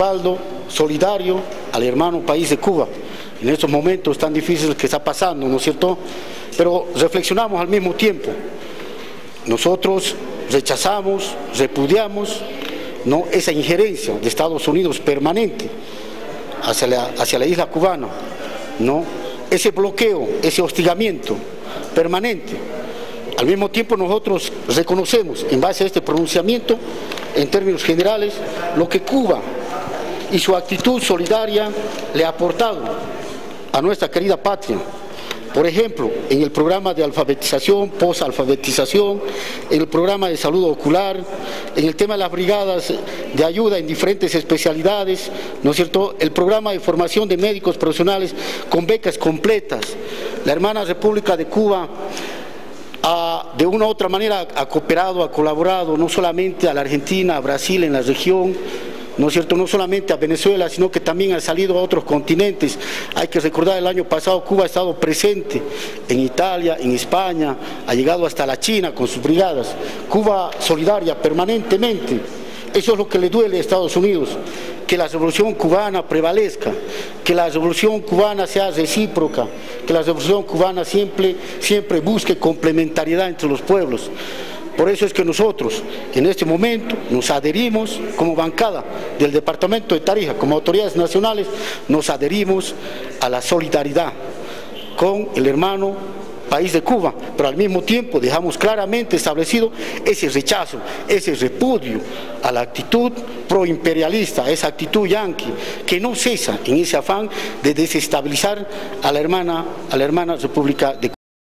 respaldo solidario al hermano país de Cuba, en estos momentos tan difíciles que está pasando, ¿no es cierto? Pero reflexionamos al mismo tiempo. Nosotros rechazamos, repudiamos, ¿no?, esa injerencia de Estados Unidos permanente hacia la isla cubana, ¿no?, ese bloqueo, ese hostigamiento permanente. Al mismo tiempo nosotros reconocemos, en base a este pronunciamiento, en términos generales, lo que Cuba y su actitud solidaria le ha aportado a nuestra querida patria. Por ejemplo, en el programa de alfabetización, posalfabetización, en el programa de salud ocular, en el tema de las brigadas de ayuda en diferentes especialidades, ¿no es cierto?, el programa de formación de médicos profesionales con becas completas. La hermana República de Cuba de una u otra manera ha cooperado, ha colaborado no solamente a la Argentina, a Brasil en la región, ¿no es cierto?, no solamente a Venezuela, sino que también ha salido a otros continentes. Hay que recordar, el año pasado Cuba ha estado presente en Italia, en España, ha llegado hasta la China con sus brigadas. Cuba solidaria permanentemente. Eso es lo que le duele a Estados Unidos, que la revolución cubana prevalezca, que la revolución cubana sea recíproca, que la revolución cubana siempre busque complementariedad entre los pueblos. Por eso es que nosotros, en este momento, nos adherimos como bancada del Departamento de Tarija, como autoridades nacionales, nos adherimos a la solidaridad con el hermano país de Cuba, pero al mismo tiempo dejamos claramente establecido ese rechazo, ese repudio a la actitud proimperialista, a esa actitud yanqui, que no cesa en ese afán de desestabilizar a la hermana República de Cuba.